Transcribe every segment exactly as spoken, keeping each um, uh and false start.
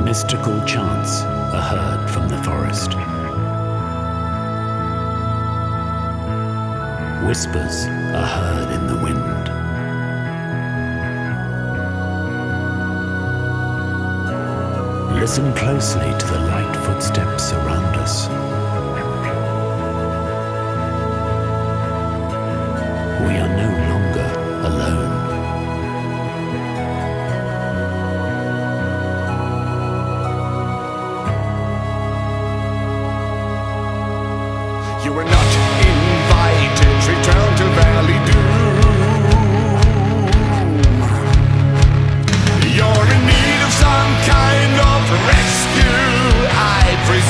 mystical chants are heard from the forest. Whispers are heard in the wind. Listen closely to the light footsteps around us. We are no longer alone. You were not invited, return to Valley Doom. You're in need of some kind of rescue, I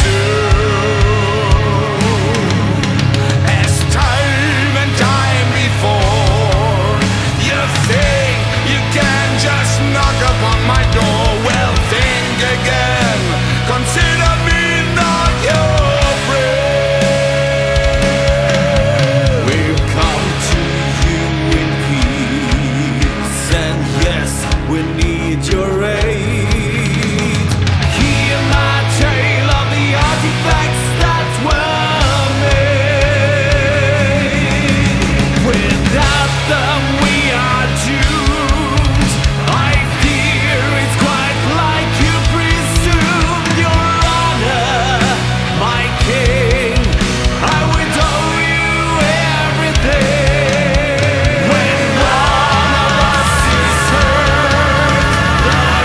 presume. As time and time before, you think you can just knock upon my door. Well, think again, consider me not your friend. We've come to you in peace, and yes, we need your aid. Hear my tale of the artifacts that were made. Without them we are doomed. I fear it's quite like you presumed. Your honor, my king, I would owe you everything. When one of us is hurt, the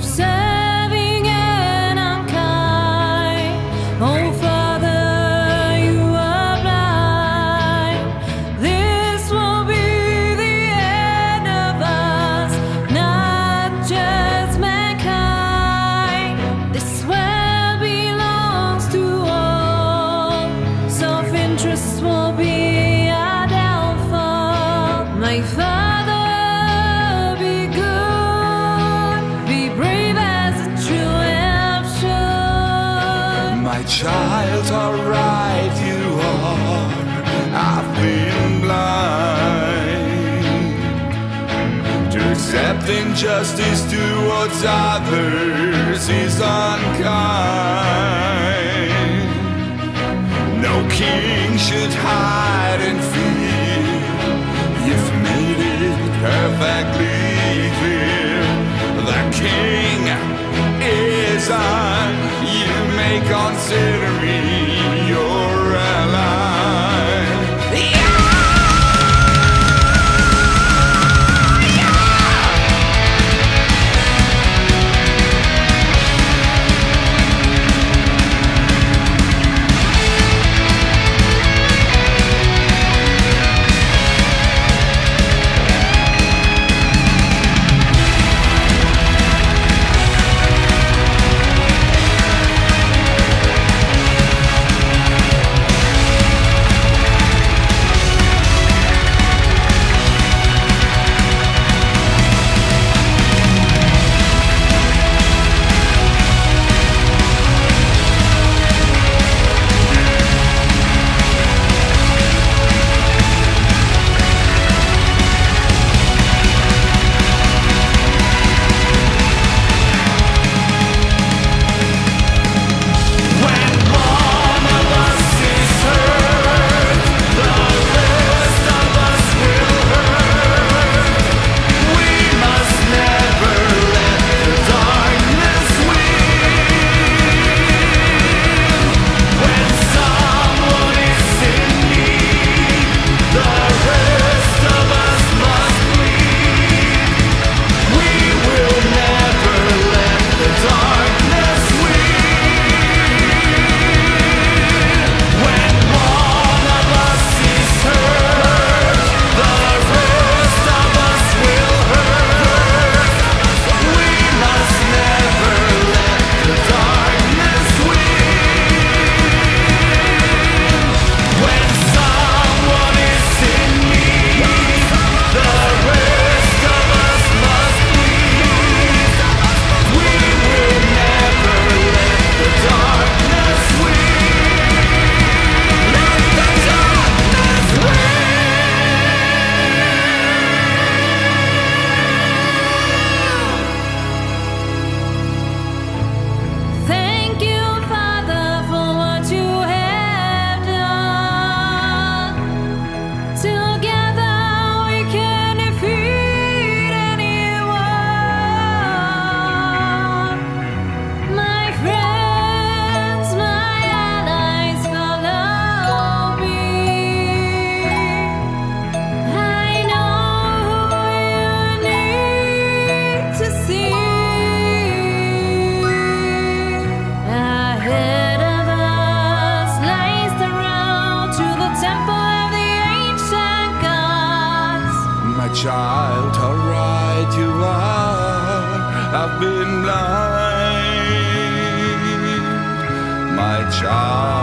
observing and unkind. Oh Father, you are blind. This will be the end of us, not just mankind. This world belongs to all. Self-interest will be our downfall. My Father, be good, be brave as a true elf should. My child, alright you are. I've been blind to accept injustice towards others is unkind. No king should hide in fear. You've made it perfectly clear. The king is on. You may consider me your ally. Child, how right you are. I've been blind, my child.